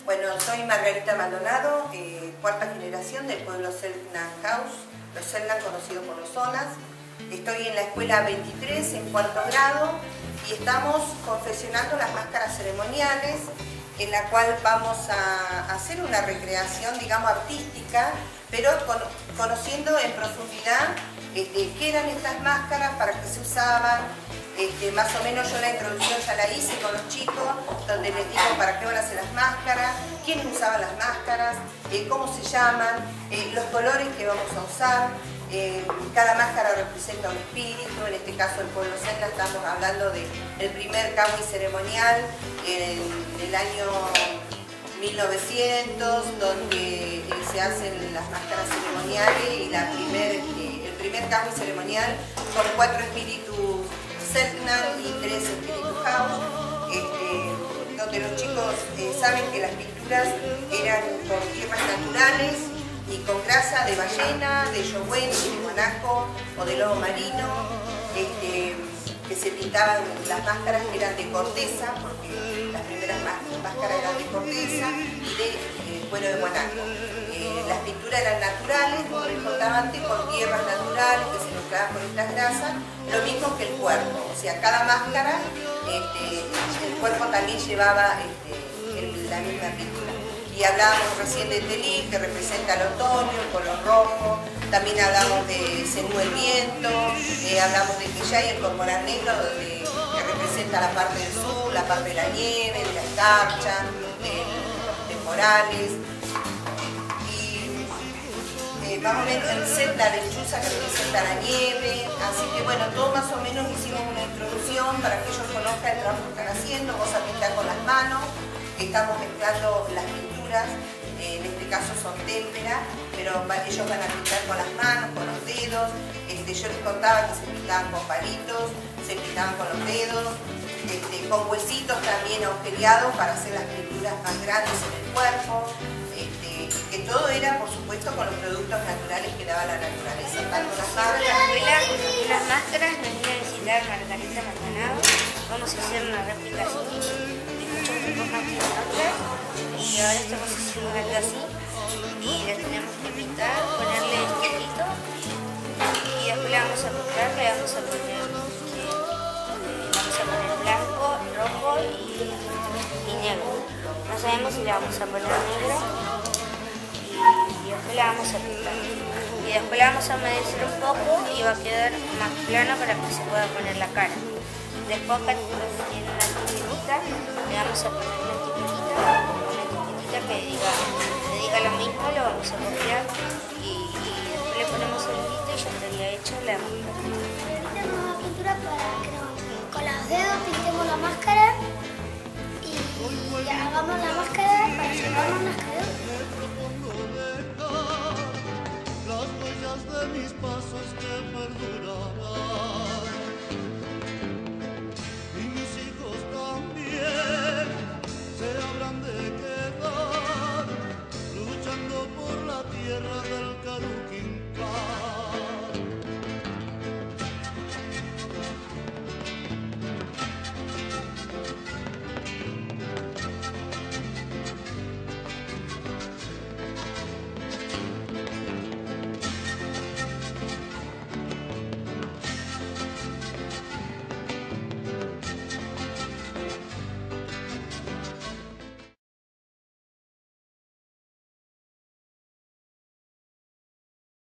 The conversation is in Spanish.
Bueno, soy Margarita Maldonado, cuarta generación del pueblo Selknam House, los Selknam conocidos por los Zonas. Estoy en la escuela 23, en cuarto grado, y estamos confeccionando las máscaras ceremoniales, en la cual vamos a hacer una recreación, digamos, artística, pero conociendo en profundidad qué eran estas máscaras, para qué se usaban. Más o menos yo la introducción ya la hice con los chicos, donde les digo para qué van a hacer las máscaras, quiénes usaban las máscaras, cómo se llaman, los colores que vamos a usar. Cada máscara representa un espíritu. En este caso el pueblo Selknam, estamos hablando del primer cowboy ceremonial en el año 1900, donde se hacen las máscaras ceremoniales, y el primer cowboy ceremonial con 4 espíritus Selknam y 3 espíritus House, donde los chicos saben que las pinturas eran con tierras naturales y con grasa de ballena, de yohuen, de guanaco o de lobo marino, que se pintaban. Las máscaras eran de corteza, porque las primeras máscaras eran de corteza y de cuero de guanaco. Las pinturas eran naturales, como les contaba antes, con tierras naturales que se mezclaban con estas grasas, lo mismo que el cuerpo. O sea, cada máscara, el cuerpo también llevaba la misma pintura. Y hablábamos recién de Telí, que representa el otoño, el color rojo. También hablamos de Zenú el viento, hablamos de Quillay, el cormorán negro, que representa la parte del sur, la parte de la nieve, de la escarcha, de los temporales. Más o menos el set, la lechuza, que representa la nieve. Así que bueno, todo más o menos hicimos una introducción para que ellos conozcan el trabajo que están haciendo. Vamos a pintar con las manos, estamos mezclando las pinturas, en este caso son témpera, pero ellos van a pintar con las manos, con los dedos. Yo les contaba que se pintaban con palitos, se pintaban con los dedos, con huesitos también agujereados para hacer las pinturas más grandes en el cuerpo. Que todo era, por supuesto, con los productos naturales que daba la naturaleza, tanto las máscaras. Las máscaras nos viene a visitar Margarita Maldonado. Vamos a hacer una réplica así, de muchos tipos más que nosotras, y ahora estamos haciendo algo así, y la tenemos que pintar, ponerle el poquito, y después la vamos a pintar, le vamos a poner blanco, rojo y negro. No sabemos si le vamos a poner negro. Y después la vamos a pintar. Y después la vamos a humedecer un poco y va a quedar más plana para que se pueda poner la cara. Después acá en la etiquetita le vamos a poner una etiquetita que diga lo mismo, lo vamos a copiar y después le ponemos el hilito y ya estaría hecho la máscara. Hacemos una pintura para que con los dedos pintemos la máscara y hagamos la máscara para llevarnos las cadenas.